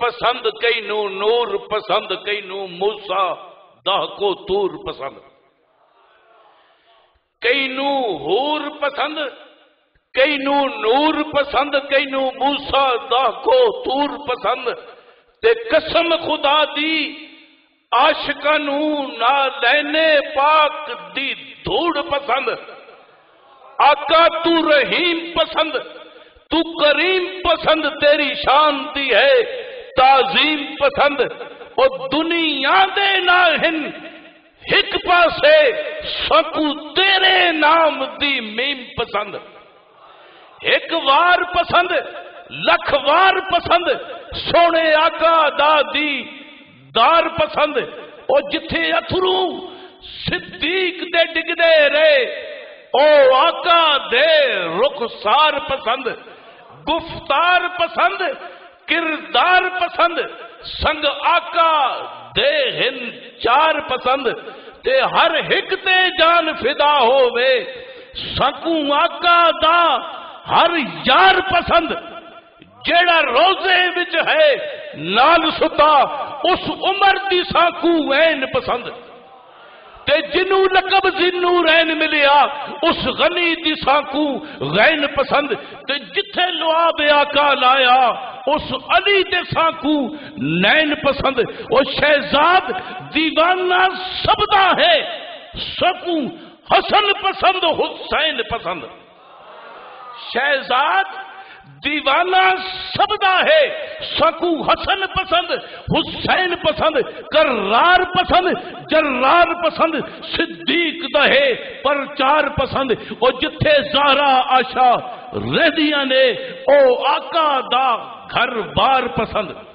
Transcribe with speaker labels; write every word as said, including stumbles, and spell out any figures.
Speaker 1: پسند کئی نو نور پسند کئی نو موسیٰ دہ کو تور پسند کئی نو حور پسند کئی نو نور پسند کئی نو موسیٰ دہ کو تور پسند تے قسم خدا دی عاشقاں نو نالین پاک دی دھوڑ پسند آقا تو رحیم پسند تو کریم پسند تیری شان دی ہے تعظیم پسند اور دنیا دے ناہن ایک پاسے سکو تیرے نام دی میم پسند ایک وار پسند لکھ وار پسند سونے آقا دا دی دار پسند اور جتھے اتھرو صدیق دے ڈگ دے رے او آقا دے رخسار پسند گفتار پسند کردار پسند سنگ آقا دے ہن چار پسند تے ہر ہک تے جان فدا ہووے سکوں آقا دا ہر یار پسند جیڑا روزے وچ ہے نال ستا اس عمر دی ساکوں وین پسند تے جنو لقب زنو رین ملیا اس غنی دی ساکوں غین پسند تے جتھے لعاب آقا لایا اس علی دے ساکوں نین پسند وہ شہزاد دیوانہ سبدا ہے سکوں حسن پسند حسین پسند شہزاد دیوانہ سبدا ہے سکو حسن پسند حسین پسند کرار پسند جرار پسند صدیق دہے پرچار پسند او جتھے زہرا آشا رہدیاں نے او آقا دا گھر بار پسند